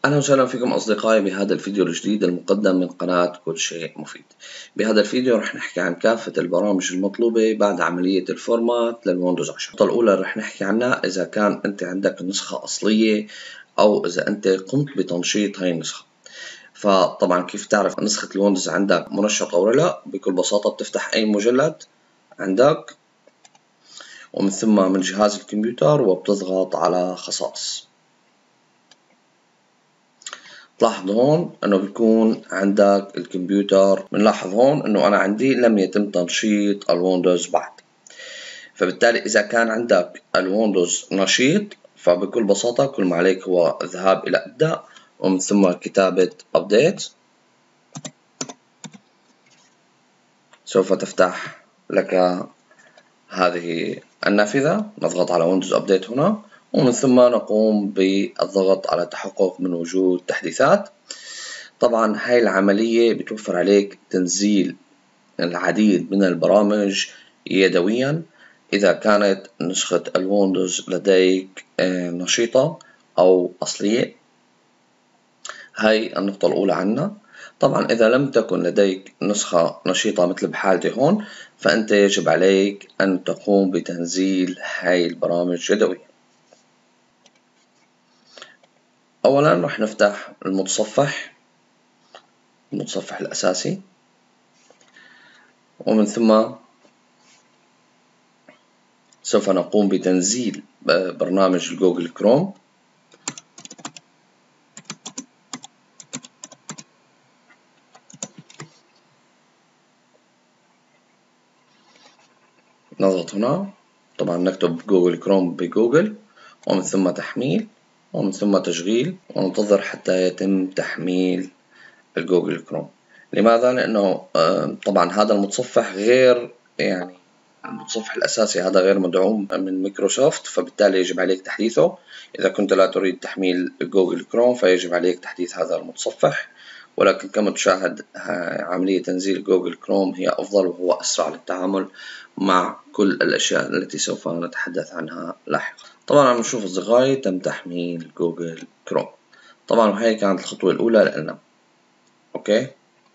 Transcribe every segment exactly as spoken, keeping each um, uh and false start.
أهلا وسهلا فيكم أصدقائي بهذا الفيديو الجديد المقدم من قناة كل شيء مفيد. بهذا الفيديو رح نحكي عن كافة البرامج المطلوبة بعد عملية الفورمات للويندوز عشرة. النقطة الأولى رح نحكي عنها إذا كان أنت عندك نسخة أصلية أو إذا أنت قمت بتنشيط هاي النسخة. فطبعا كيف تعرف نسخة الويندوز عندك منشطة ولا لا؟ بكل بساطة بتفتح أي مجلد عندك ومن ثم من جهاز الكمبيوتر وبتضغط على خصائص. تلاحظ هون انه بيكون عندك الكمبيوتر، بنلاحظ هون انه انا عندي لم يتم تنشيط الويندوز بعد. فبالتالي اذا كان عندك الويندوز نشيط فبكل بساطة كل ما عليك هو الذهاب الى ابدأ ومن ثم كتابة update. سوف تفتح لك هذه النافذة، نضغط على ويندوز ابديت هنا ومن ثم نقوم بالضغط على التحقق من وجود تحديثات. طبعا هاي العملية بتوفر عليك تنزيل العديد من البرامج يدويا إذا كانت نسخة الويندوز لديك نشيطة أو أصلية. هاي النقطة الأولى عنا. طبعا إذا لم تكن لديك نسخة نشيطة مثل بحالتي هون فأنت يجب عليك أن تقوم بتنزيل هاي البرامج يدويا. أولا رح نفتح المتصفح المتصفح الأساسي ومن ثم سوف نقوم بتنزيل برنامج جوجل كروم. نضغط هنا، طبعا نكتب جوجل كروم بجوجل ومن ثم تحميل ومن ثم تشغيل وننتظر حتى يتم تحميل الجوجل كروم. لماذا؟ لأنه طبعا هذا المتصفح غير يعني المتصفح الأساسي هذا غير مدعوم من مايكروسوفت، فبالتالي يجب عليك تحديثه. إذا كنت لا تريد تحميل جوجل كروم فيجب عليك تحديث هذا المتصفح، ولكن كما تشاهد عملية تنزيل جوجل كروم هي أفضل وهو أسرع للتعامل مع كل الأشياء التي سوف نتحدث عنها لاحقا. طبعا عم نشوف أصدقائي تم تحميل جوجل كروم. طبعا هاي كانت الخطوة الأولى لنا. أوكي.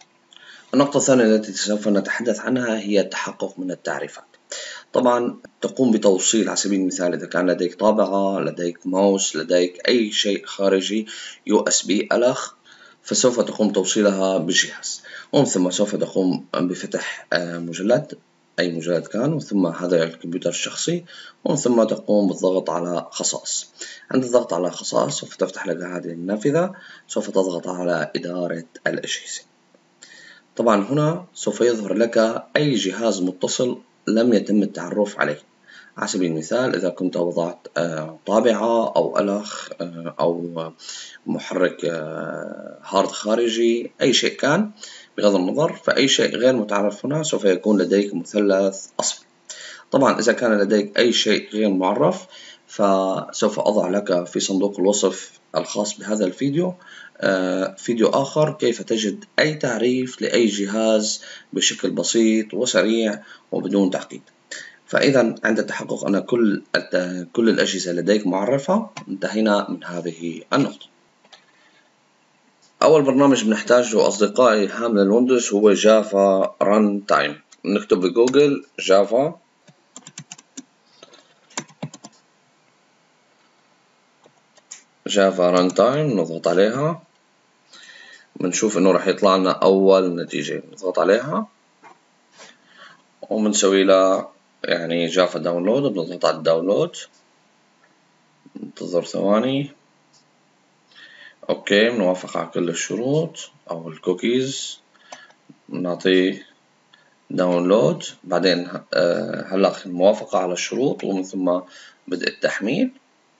النقطة الثانية التي سوف نتحدث عنها هي التحقق من التعريفات. طبعا تقوم بتوصيل على سبيل المثال إذا كان لديك طابعة، لديك ماوس، لديك أي شيء خارجي يو إس بي ألخ، فسوف تقوم توصيلها بالجهاز ومن ثم سوف تقوم بفتح مجلد أي مجلد كان ومن ثم هذا الكمبيوتر الشخصي ومن ثم تقوم بالضغط على خصائص. عند الضغط على خصائص سوف تفتح لك هذه النافذة، سوف تضغط على إدارة الأجهزة. طبعا هنا سوف يظهر لك أي جهاز متصل لم يتم التعرف عليه. على سبيل المثال إذا كنت وضعت طابعة أو ألخ أو محرك هارد خارجي أي شيء كان بغض النظر، فأي شيء غير متعرف هنا سوف يكون لديك مثلث أصفر. طبعا إذا كان لديك أي شيء غير معرف فسوف أضع لك في صندوق الوصف الخاص بهذا الفيديو فيديو آخر كيف تجد أي تعريف لأي جهاز بشكل بسيط وسريع وبدون تعقيد. فإذا عند التحقق أن كل كل الأجهزة لديك معرفة انتهينا من هذه النقطة. أول برنامج بنحتاجه أصدقائي حامل الويندوز هو جافا ران تايم. نكتب بجوجل جافا جافا ران تايم، نضغط عليها بنشوف إنه راح يطلع لنا أول نتيجة، نضغط عليها وبنسوي لها يعني جافا داونلود وبنضغط على الداونلود، ننتظر ثواني. اوكي بنوافق على كل الشروط او الكوكيز، بنعطيه داونلود. بعدين هلا الموافقة على الشروط ومن ثم بدء التحميل.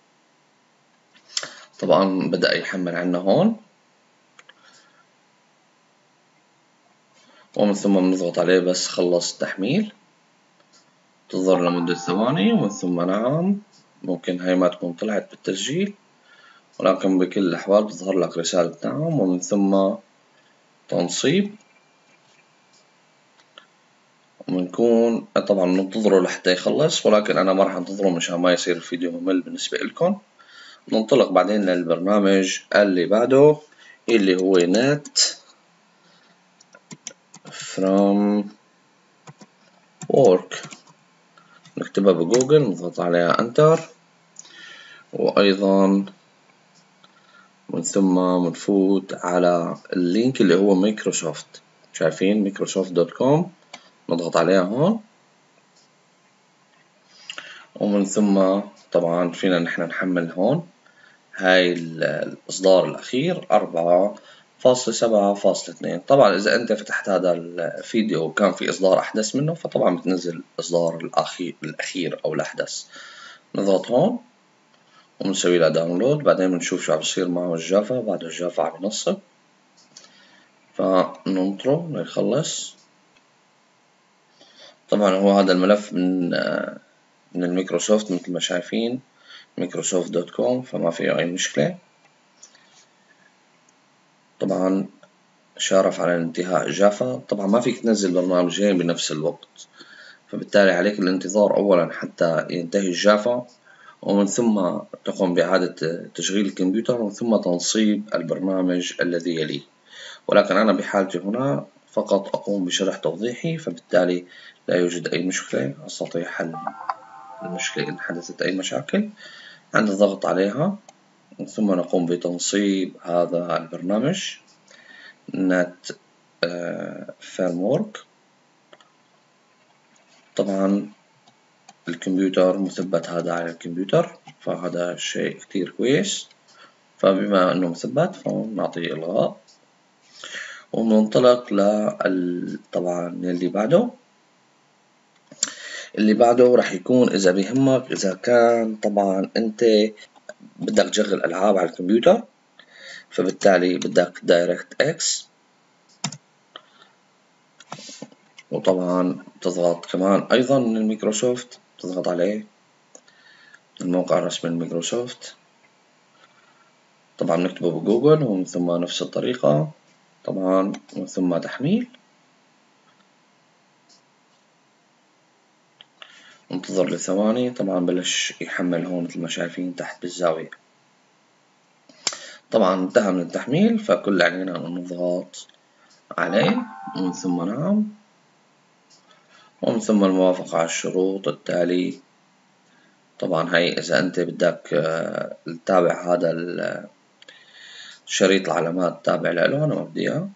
طبعا بدأ يحمل عنا هون ومن ثم بنضغط عليه بس خلص التحميل، تنتظر لمدة ثواني ومن ثم نعم. ممكن هاي ما تكون طلعت بالتسجيل ولكن بكل الأحوال بتظهر لك رسالة نعم ومن ثم تنصيب. وبنكون طبعا ننتظره لحتى يخلص، ولكن أنا ما راح أنتظره مشان ما يصير الفيديو ممل بالنسبة لكم. ننطلق بعدين للبرنامج اللي بعده اللي هو net from work. نكتبها بجوجل، نضغط عليها انتر، وايضا من ثم بنفوت على اللينك اللي هو مايكروسوفت. شايفين مايكروسوفت دوت كوم، نضغط عليها هون، ومن ثم طبعا فينا نحن نحمل هون هاي الإصدار الأخير أربعة فاصلة سبعة فاصلة اثنين. طبعا إذا أنت فتحت هذا الفيديو وكان في إصدار أحدث منه فطبعا بتنزل الإصدار الأخير الأخير أو الأحدث. نضغط هون وبنسوي لها داونلود. بعدين بنشوف شو عم بصير معه الجافا. بعد الجافا عم ينصب، فننطره ليخلص. طبعا هو هذا الملف من من الميكروسوفت مثل ما شايفين مايكروسوفت دوت كوم، فما فيه أي مشكلة. طبعا شارف على انتهاء جافا. طبعا ما فيك تنزل برنامجين بنفس الوقت، فبالتالي عليك الانتظار أولا حتى ينتهي الجافا، ومن ثم تقوم بإعادة تشغيل الكمبيوتر، ومن ثم تنصيب البرنامج الذي يليه. ولكن أنا بحالتي هنا فقط أقوم بشرح توضيحي، فبالتالي لا يوجد أي مشكلة، أستطيع حل المشكلة إن حدثت أي مشاكل عند الضغط عليها. ثم نقوم بتنصيب هذا البرنامج net framework. طبعا الكمبيوتر مثبت هذا على الكمبيوتر، فهذا شيء كتير كويس. فبما أنه مثبت فنعطيه إلغاء وننطلق ل طبعا اللي بعده. اللي بعده راح يكون إذا بيهمك إذا كان طبعا أنت بدك تشغل ألعاب على الكمبيوتر، فبالتالي بدك دايركت إكس، وطبعا تضغط كمان أيضا من الميكروسوفت، تضغط عليه الموقع الرسمي لميكروسوفت. طبعا نكتبه بجوجل ومن ثم نفس الطريقة طبعا، ومن ثم تحميل. ننتظر لثواني. طبعا بلش يحمل هون مثل ما شايفين تحت بالزاوية. طبعا انتهى من التحميل، فكل علينا أن نضغط عليه ومن ثم نعم، ومن ثم الموافقة على الشروط التالي. طبعا هاي إذا أنت بدك تتابع هذا شريط العلامات تابع له، أنا ما بدي إياه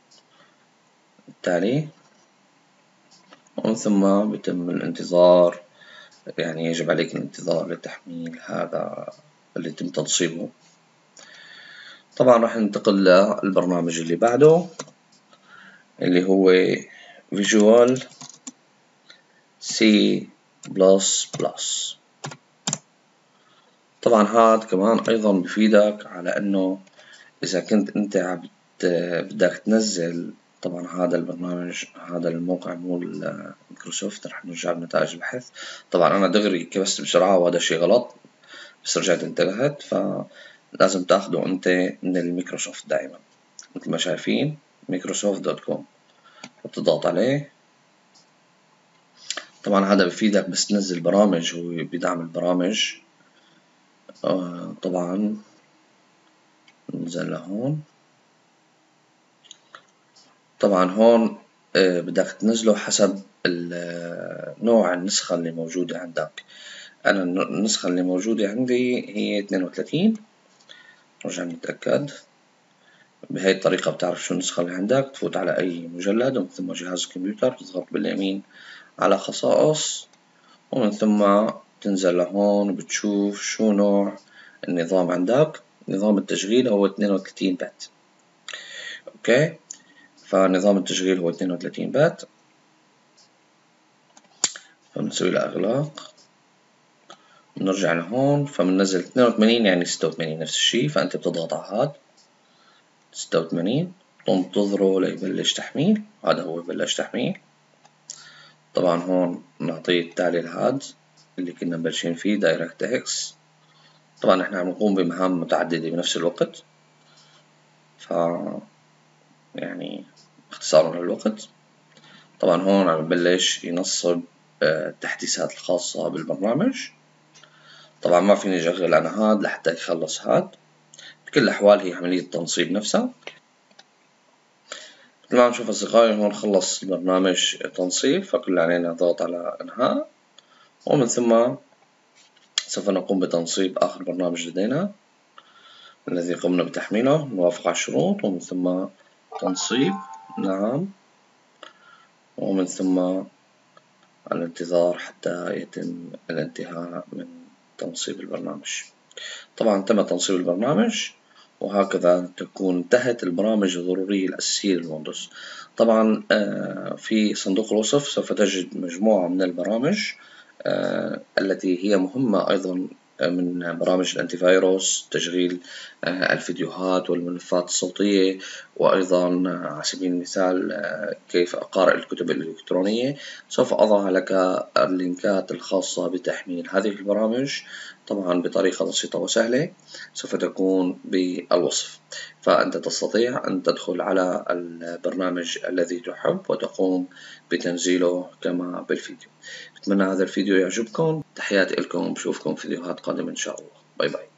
التالي. ومن ثم بيتم الانتظار، يعني يجب عليك الانتظار لتحميل هذا اللي تم تنصيبه. طبعا راح ننتقل للبرنامج اللي بعده اللي هو Visual سي بلس بلس. طبعا هذا كمان أيضا بفيدك على أنه إذا كنت أنت عم بدك تنزل. طبعا هذا البرنامج هذا الموقع مو مايكروسوفت. رح نرجع بنتائج البحث. طبعا أنا دغري كبست بسرعة وهذا شيء غلط، بس رجعت انتبهت. فلازم تاخده أنت من الميكروسوفت دائما مثل ما شايفين مايكروسوفت دوت كوم، بتضغط عليه. طبعا هذا بفيدك بس تنزل برامج، هو بيدعم البرامج. آه طبعا ننزل لهون. طبعا هون آه بدك تنزله حسب نوع النسخة اللي موجودة عندك. أنا النسخة اللي موجودة عندي هي اثنين وثلاثين. نرجع نتأكد. بهاي الطريقة بتعرف شو النسخة اللي عندك. تفوت على أي مجلد ومن ثم جهاز الكمبيوتر، تضغط باليمين على خصائص، ومن ثم تنزل لهون وبتشوف شو نوع النظام عندك. نظام التشغيل هو اثنين وثلاثين بت. اوكي، فنظام التشغيل هو اثنين وثلاثين بت. فبنسوي له اغلاق، بنرجع لهون فبننزل اثنين وثمانين يعني ستة وثمانين نفس الشيء. فانت بتضغط على هاد ستة وثمانين، تنتظره ليبلش تحميل. هذا هو بلش تحميل. طبعا هون نعطيه التالي الهاد اللي كنا مبلشين فيه دايركت اكس. طبعا نحن عم نقوم بمهام متعددة بنفس الوقت، ف يعني اختصارا للوقت. طبعا هون عم ببلش ينصب التحديثات الخاصة بالبرنامج. طبعا ما فيني أشغل أنا هاد لحتى يخلص هاد. بكل الأحوال هي عملية تنصيب نفسها. مثل ما نشوف أصدقائي هون خلص البرنامج تنصيب، فكل علينا ضغط على إنهاء، ومن ثم سوف نقوم بتنصيب آخر برنامج لدينا الذي قمنا بتحميله. نوافق على الشروط ومن ثم تنصيب، نعم، ومن ثم الانتظار حتى يتم الانتهاء من تنصيب البرنامج. طبعا تم تنصيب البرنامج، وهكذا تكون انتهت البرامج الضرورية الأساسية للويندوز. طبعا في صندوق الوصف سوف تجد مجموعة من البرامج التي هي مهمة أيضا من برامج الأنتي فيروس، تشغيل الفيديوهات والملفات الصوتية، وأيضا على سبيل المثال كيف أقرأ الكتب الإلكترونية. سوف أضع لك اللينكات الخاصة بتحميل هذه البرامج طبعا بطريقة بسيطة وسهلة، سوف تكون بالوصف، فأنت تستطيع أن تدخل على البرنامج الذي تحب وتقوم بتنزيله كما بالفيديو. أتمنى هذا الفيديو يعجبكم. تحياتي لكم، بشوفكم فيديوهات قادمة إن شاء الله. باي باي.